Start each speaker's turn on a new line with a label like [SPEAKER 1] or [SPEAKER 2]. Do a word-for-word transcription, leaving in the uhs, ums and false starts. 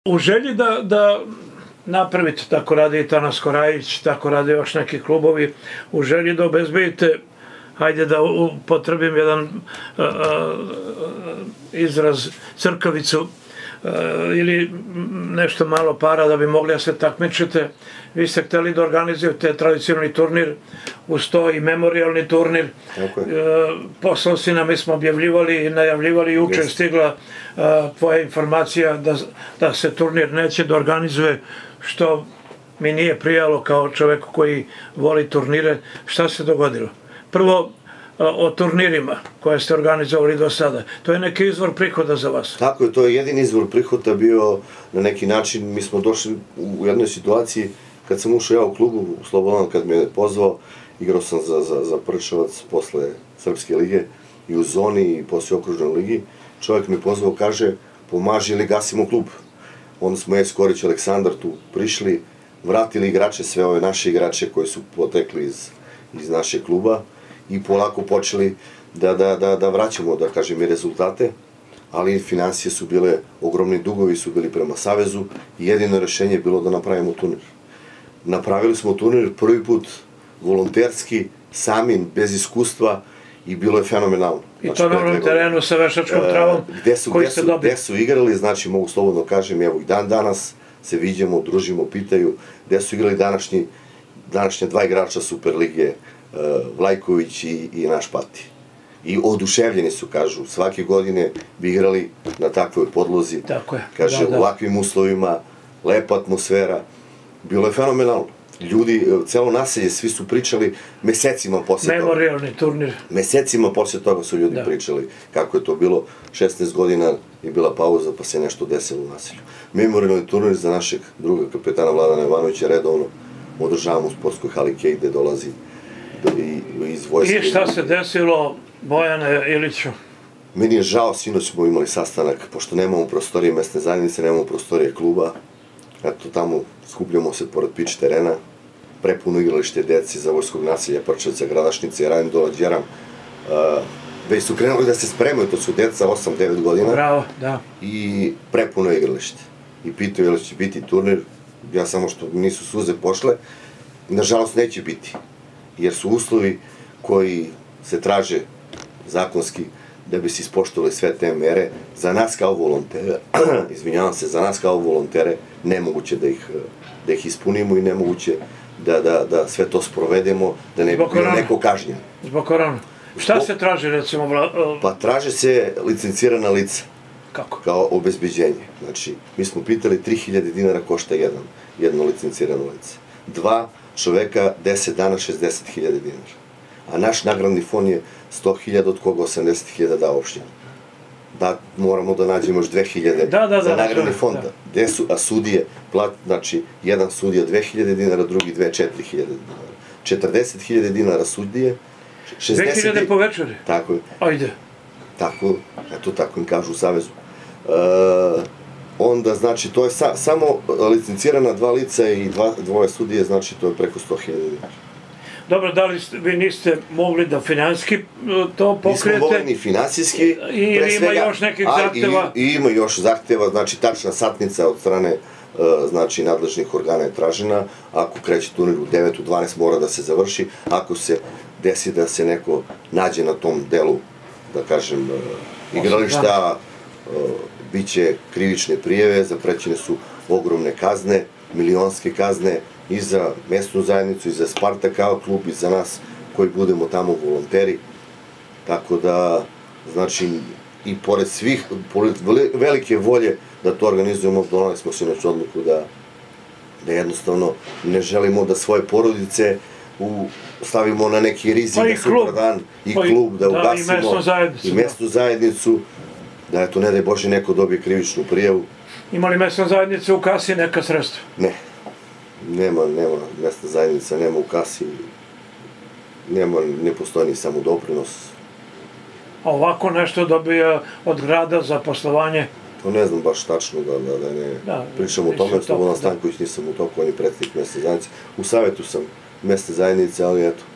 [SPEAKER 1] U želji da napravite, tako radi i Tanas Korajić, tako rade još neki klubovi, u želji da obezbedite, hajde da upotrebim jedan izraz, crkavicu ili nešto malo para da bi mogli da se takmičite. Vi ste hteli da organizujete tradicionalni turnir, uz to i memorialni turnir. Poslao si nam, mi smo objavljivali i najavljivali, juče stigla tvoja informacija da se turnir neće da organizuje, što mi nije prijalo kao čoveku koji voli turnire. Šta se dogodilo? Prvo, o turnirima koje ste organizovali do sada. To je neki izvor prihoda za vas.
[SPEAKER 2] Tako je, to je jedini izvor prihoda bio na neki način. Mi smo došli u jednoj situaciji, kad sam ušao ja u klubu, u Slobodan, kad me je pozvao, igrao sam za Prčevac posle Srpske lige i u zoni i posle okružnoj ligi. Čovjek me pozvao, kaže, pomaži ili gasimo klub. Onda smo je Skorić, Aleksandar tu prišli, vratili igrače, sve ove naše igrače koji su potekli iz naše kluba i polako počeli da vraćamo, da kažem, i rezultate, ali financije su bile, ogromni dugovi su bili prema Savezu i jedino rešenje je bilo da napravimo turnir. Napravili smo turnir prvi put volonterski, sami, bez iskustva i bilo je fenomenalno.
[SPEAKER 1] I to na onom terenu sa veštačkom travom koji ste dobili.
[SPEAKER 2] Gde su igrali, znači mogu slobodno kažem, evo i dan danas se viđamo, družimo, pitaju gde su igrali današnje dva igrača Superlige, Vlajković i naš Pati. I oduševljeni su, kažu, svake godine bi igrali na takvoj podlozi, kaže, u ovakvim uslovima, lepa atmosfera, bilo je fenomenalno. Ljudi, celo naselje, svi su pričali mesecima posle toga.
[SPEAKER 1] Memorialni turnir.
[SPEAKER 2] Mesecima posle toga su ljudi pričali kako je to bilo. šesnaest godina je bila pauza pa se nešto desilo u naselju. Memorialni turnir za našeg druga kapetana Vladana Ivanovića redovno održavamo u sportskoj hali Kej gde dolazi iz vojske.
[SPEAKER 1] I šta se desilo, Bojane Iliću?
[SPEAKER 2] Meni je žao, sinoć smo imali sastanak, pošto nemamo prostorije mesne zajednice, nemamo prostorije kluba. Eto, tamo skupljamo se pored pič terena, prepuno igralište deci za vojskog naselja Prčevca, Gradašnice, Rajndola, Đeram. Već su krenuli da se spremaju, to su deca osam devet godina.
[SPEAKER 1] Bravo, da.
[SPEAKER 2] I prepuno igralište. I pitaju je li će biti turnir, ja samo što nisu suze pošle, nažalost neće biti. Jer su uslovi koji se traže zakonski da bi se ispoštovali sve te mere, za nas kao volontere, izvinjavam se, za nas kao volontere, nemoguće da ih ispunimo i nemoguće da sve to sprovedemo, da ne bi bilo neko kažnjen.
[SPEAKER 1] Zbog korona. Šta se traži, recimo?
[SPEAKER 2] Pa traže se licencirana lica.
[SPEAKER 1] Kako?
[SPEAKER 2] Kao obezbeđenje. Znači, mi smo pitali, tri hiljade dinara košta jedno licencirano lice. Dva čoveka, deset dana, šezdeset hiljada dinara. A naš nagradni fond je sto hiljada, od koga osamdeset hiljada da opština. Da, moramo da nađemo još dve hiljade za nagradni fond. A sudije, znači, jedan sudija dve hiljade dinara, drugi dve, četiri hiljade dinara. četrdeset hiljada dinara sudije,
[SPEAKER 1] dve hiljade po večeri?
[SPEAKER 2] Tako je.
[SPEAKER 1] Ajde.
[SPEAKER 2] Tako, eto tako im kažu u Savezu. Onda, znači, to je samo licencirana dva lica i dvoje sudije, znači, to je preko sto hiljada dinara.
[SPEAKER 1] Dobro, da li vi niste mogli da finansijski to pokrijete?
[SPEAKER 2] Nismo mogli ni finansijski,
[SPEAKER 1] ili ima još nekih zahteva?
[SPEAKER 2] I ima još zahteva, znači, tačna satnica od strane, znači, nadležnih organa je tražena. Ako kreće turnir u devet, u dvanaest mora da se završi. Ako se desi da se neko nađe na tom delu, da kažem, igrališta, bit će krivične prijeve, zaprećene su ogromne kazne, milionske kazne i za mesnu zajednicu, i za Sparta kao klub, i za nas koji budemo tamo volonteri. Tako da, znači, i pored svih, pored velike volje da to organizujemo, donali smo se inače odluku da jednostavno ne želimo da svoje porodice stavimo na neki rizik da sutradan i klub da ugasimo i mesnu zajednicu, da eto, ne daj Bože, neko dobije krivičnu prijavu.
[SPEAKER 1] Ima li mesna zajednica u kasi neka sredstva?
[SPEAKER 2] Ne. Nema, nema, mesna zajednica nema u kasi, nema, ne postoji ni samo doprinos.
[SPEAKER 1] A ovako nešto dobija od grada za poslovanje?
[SPEAKER 2] To ne znam baš tačno da ne pričam o tome, Slobodan Stanković, nisam u toku, on je predstavnik mesne zajednice. U savetu sam mesne zajednice, ali eto,